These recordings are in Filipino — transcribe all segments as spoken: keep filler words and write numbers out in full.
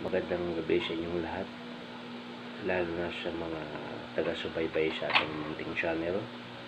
Magandang gabi sa inyong lahat, lalo na sa mga taga-subaybay sa ating munting channel.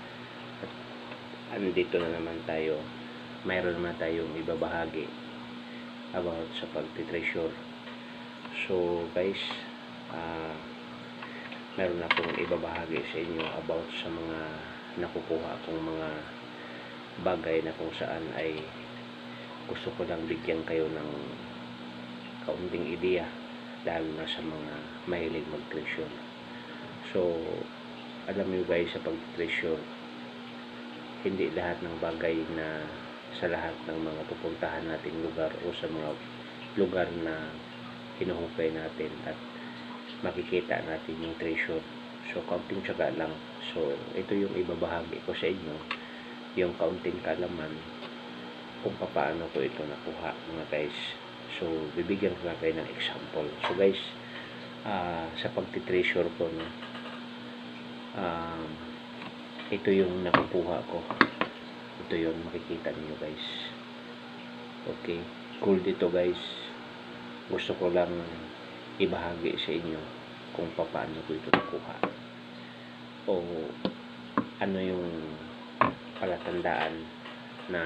At andito na naman tayo, mayroon naman tayong ibabahagi about sa pagtitreasure. So guys, uh, meron akong ibabahagi sa inyo about sa mga nakukuha kong mga bagay na kung saan ay gusto ko lang bigyan kayo ng kaunting ideya, lalo na sa mga mahilig mag-treasure. So, alam niyo guys, sa pag-treasure, hindi lahat ng bagay na sa lahat ng mga pupuntahan nating lugar o sa mga lugar na hinuhukay natin at makikita natin yung treasure. So, kaunting tsaga lang. So, ito yung ibabahagi ko sa inyo, yung kaunting kalaman kung paano ko ito nakuha, mga guys. So, bibigyan ko lang kayo ng example. So, guys, uh, sa pagtitreasure ko, no, uh, ito yung nakukuha ko. Ito yung makikita niyo guys. Okay. Cool dito, guys. Gusto ko lang ibahagi sa inyo kung paano ko ito nakuha. O ano yung palatandaan na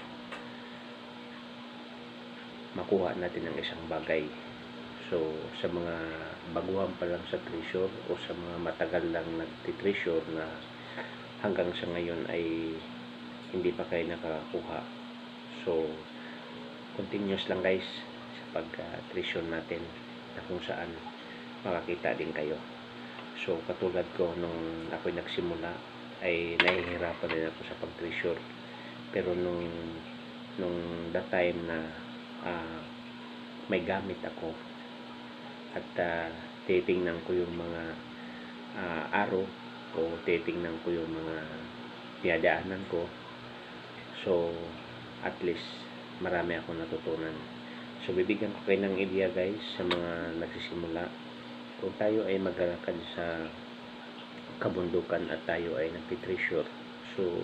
makuha natin ng isang bagay. So, sa mga baguhan pa lang sa treasure o sa mga matagal lang nagtitreasure na hanggang sa ngayon ay hindi pa kayo nakakuha. So, continuous lang guys sa pag-treasure natin na kung saan makakita din kayo. So, katulad ko nung ako'y nagsimula ay nahihirapan din ako sa pag-treasure. Pero nung nung that time na Uh, may gamit ako at uh, titingnan ko yung mga uh, araw o titingnan ko yung mga dinadaanan ko. So at least marami akong natutunan. So bibigyan ko kayo ng idea guys sa mga nagsisimula. Kung tayo ay maglalakad sa kabundukan at tayo ay nagtitreasure, so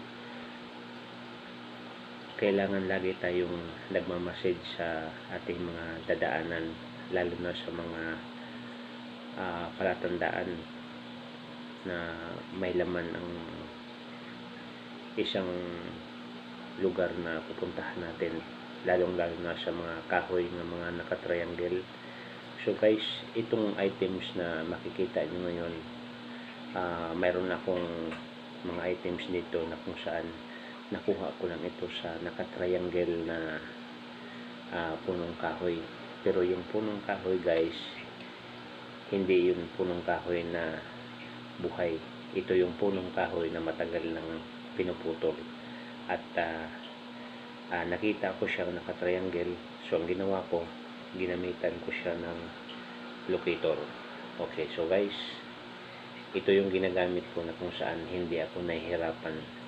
kailangan lagi tayong nagmamasid sa ating mga dadaanan, lalo na sa mga uh, palatandaan na may laman ang isang lugar na pupuntahan natin, lalong lalo na sa mga kahoy ng mga nakatriangle. So guys, itong items na makikita nyo ngayon, uh, mayroon akong mga items dito na kung saan nakuha ko lang ito sa nakatriangle na uh, punong kahoy. Pero yung punong kahoy guys, hindi yung punong kahoy na buhay. Ito yung punong kahoy na matagal nang pinuputol. At uh, uh, nakita ko siya nakatriangle. So ang ginawa ko, ginamitan ko siya ng locator. Okay, so guys, ito yung ginagamit ko na kung saan hindi ako nahihirapan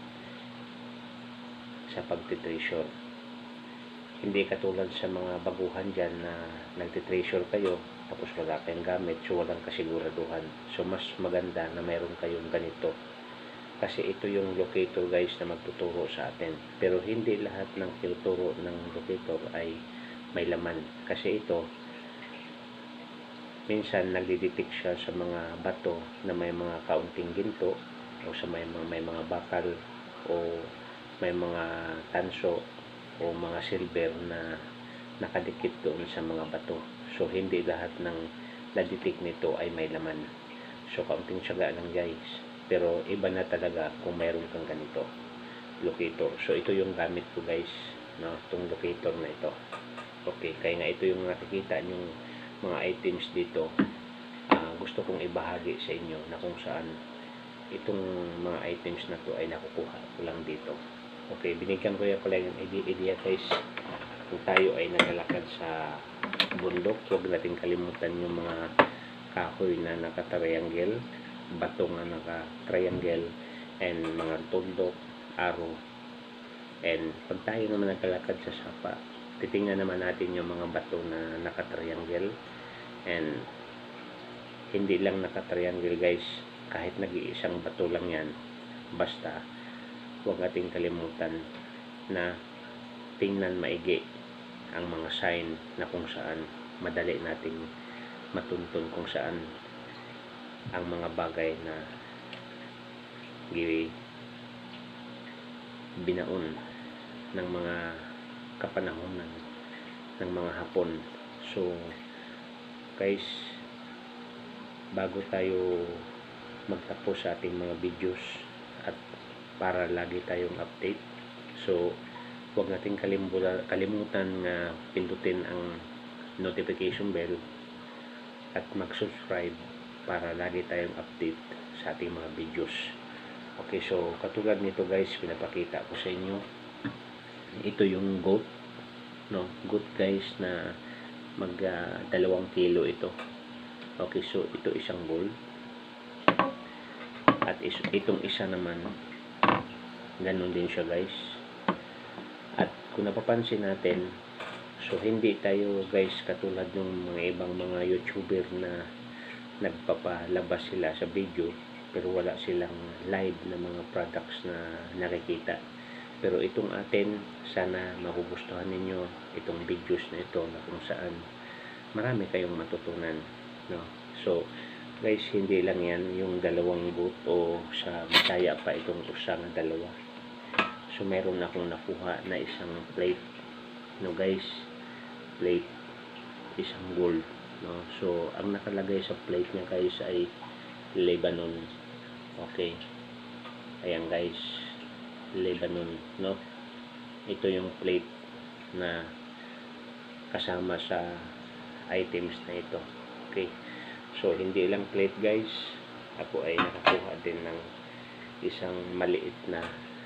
sa pagtitreasure. Hindi katulad sa mga baguhan dyan na nagtitreasure kayo tapos wala kayong gamit, so walang kasiguraduhan. So mas maganda na mayroon kayong ganito, kasi ito yung locator guys na magtuturo sa atin. Pero hindi lahat ng tinuturo ng locator ay may laman, kasi ito minsan nagdidetect siya sa mga bato na may mga kaunting ginto o sa may, may mga bakal o may mga tanso o mga silver na nakadikit doon sa mga bato. So hindi lahat ng nadetect nito ay may laman. So kaunting tiyaga lang guys, pero iba na talaga kung mayroon kang ganito locator. So ito yung gamit ko guys, no, itong locator na ito. Okay, kaya nga ito yung nakikita yung mga items dito. Uh, gusto kong ibahagi sa inyo na kung saan itong mga items na to ay nakukuha ko lang dito. Okay, binigyan ko yung pala yung idea guys. Kung tayo ay naglalakad sa bundok, huwag natin kalimutan yung mga kahoy na naka-triangle, bato na naka-triangle, and mga tundok, araw. And pag tayo naman naglalakad sa sapa, titingnan naman natin yung mga bato na naka-triangle. And hindi lang naka-triangle guys, kahit nag-iisang bato lang yan, basta huwag nating kalimutan na tingnan maigi ang mga sign na kung saan madali nating matuntun kung saan ang mga bagay na gi binaon ng mga kapanahonan ng mga Hapon. So guys, bago tayo magtapos sa ating mga videos at para lagi tayong update, so huwag natin kalimutan, kalimutan na pindutin ang notification bell at mag-subscribe para lagi tayong update sa ating mga videos. Okay, so katulad nito guys, pinapakita ko sa inyo, ito yung goat, no, goat guys, na mag uh, dalawang kilo ito. Okay, so ito isang gold, at is, itong isa naman ganun din siya guys. At kung napapansin natin, so hindi tayo guys katulad ng mga ibang mga YouTuber na nagpapalabas sila sa video pero wala silang live na mga products na nakikita. Pero itong atin, sana magugustuhan ninyo itong videos na ito, na kung saan marami kayong matutunan, no? So guys, hindi lang yan yung dalawang goat o sa Bisaya pa itong usa na dalawa. So meron akong nakuha na isang plate, no guys, plate, isang gold, no? So ang nakalagay sa plate niya guys ay Lebanon. Okay, ayan guys, Lebanon, no? Ito yung plate na kasama sa items na ito. Okay, so hindi lang plate guys, ako ay nakakuha din ng isang maliit na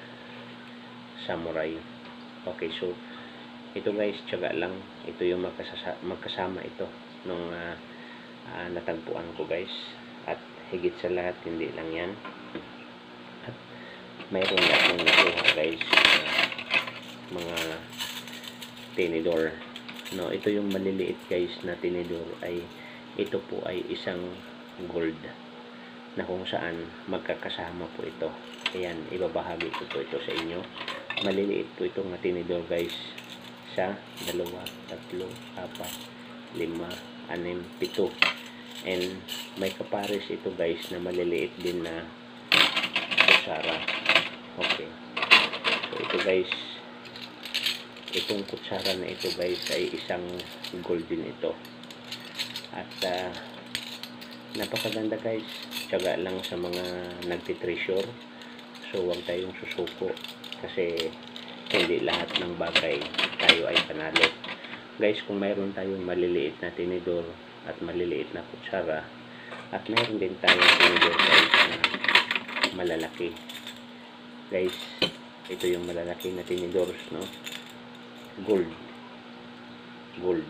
samurai. Okay, so ito guys, tiyaga lang, ito yung magkasama ito nung uh, uh, natagpuan ko guys. At higit sa lahat, hindi lang yan, at mayroon na akong nakuha guys uh, mga tinidor, no? Ito yung maliliit guys na tinidor, ay ito po ay isang gold na kung saan magkakasama po ito. Ayan, ibabahagi ko po ito sa inyo. Maliliit po itong tinidor guys, sa dalawa, tatlo, apat, lima, anim, pito. And may kapares ito guys na maliliit din na kutsara. Okay, so ito guys, itong kutsara na ito guys ay isang gold din ito. At uh, napakaganda guys, tiyaga lang sa mga nagtitreasure. So huwag tayong susuko, kasi hindi lahat ng bagay tayo ay panalo guys. Kung mayroon tayong maliliit na tinidor at maliliit na kutsara, at mayroon din tayong tinidor guys na malalaki guys, ito yung malalaki na tinidors, no? Gold, gold.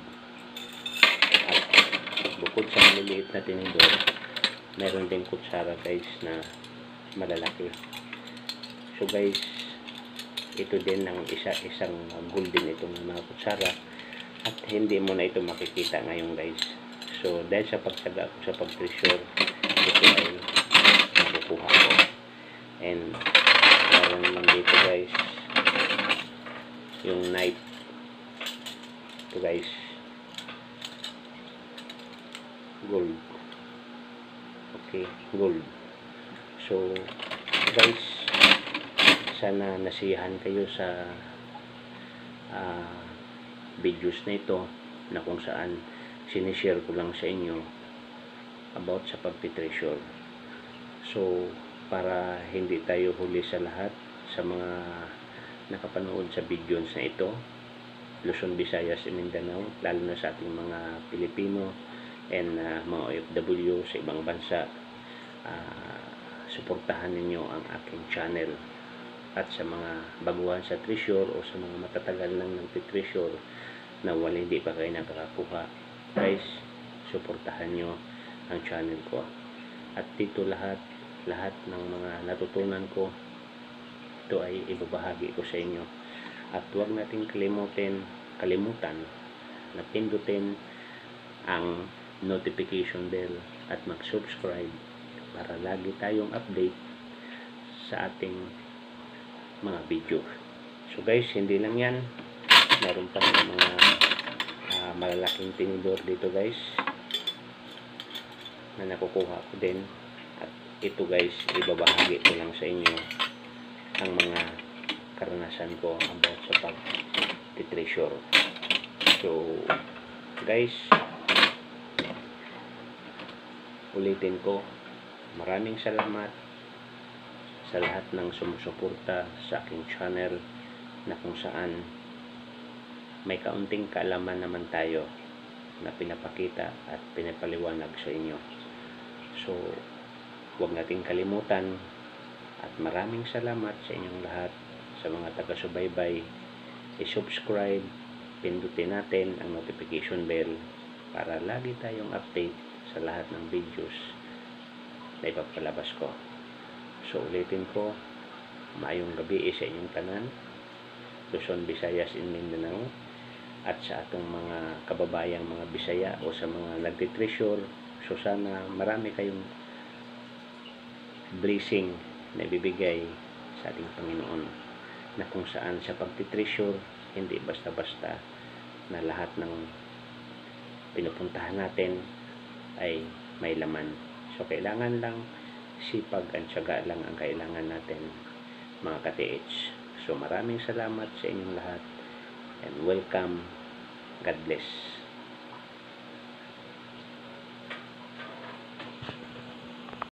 At bukod sa maliliit na tinidor, mayroon din kutsara guys na malalaki. So guys, ito din ang isa-isang gold din itong mga kutsara, at hindi mo na ito makikita ngayon guys. So dahil sa pagsaga ko sa pag-treasure, ito ay nakukuha ko. And meron naman dito guys yung knife, ito guys, gold. Okay, gold. So guys, sana nasiyahan kayo sa uh, videos na ito, na kung saan sinishare ko lang sa inyo about sa pagtitreasure. So para hindi tayo huli sa lahat, sa mga nakapanood sa videos na ito, Luzon, Visayas, Mindanao, lalo na sa ating mga Pilipino and uh, mga O F W sa ibang bansa, uh, suportahan ninyo ang aking channel. At sa mga baguhan sa treasure o sa mga matatagal nang nagtitreasure na wala, hindi pa kayo nakakakuha guys, suportahan nyo ang channel ko. At dito lahat lahat ng mga natutunan ko, ito ay ibabahagi ko sa inyo. At huwag natin kalimutan kalimutan na pindutin ang notification bell at mag-subscribe para lagi tayong update sa ating mga video. So guys, hindi lang yan, meron pa ng mga uh, malalaking tinidor dito guys. na nakukuha ko din. At ito guys, ibabahagi ko lang sa inyo ang mga karanasan ko about sa pag-treasure. So guys, ulitin ko, maraming salamat sa lahat ng sumusuporta sa aking channel, na kung saan may kaunting kaalaman naman tayo na pinapakita at pinapaliwanag sa inyo. So huwag nating kalimutan, at maraming salamat sa inyong lahat, sa mga taga-subaybay. I-subscribe, pindutin natin ang notification bell para lagi tayong update sa lahat ng videos na ipapalabas ko. So ulitin ko, maayong gabi sa inyong tanan, Luzon, Visayas, and Mindanao, at sa atong mga kababayang mga Bisaya o sa mga nagtitreasure. So sana marami kayong blessing na ibibigay sa ating Panginoon, na kung saan sa pagtitreasure, hindi basta-basta na lahat ng pinupuntahan natin ay may laman. So kailangan lang sipag at tiyaga lang ang kailangan natin, mga ka-T H. So maraming salamat sa inyong lahat, and welcome. God bless.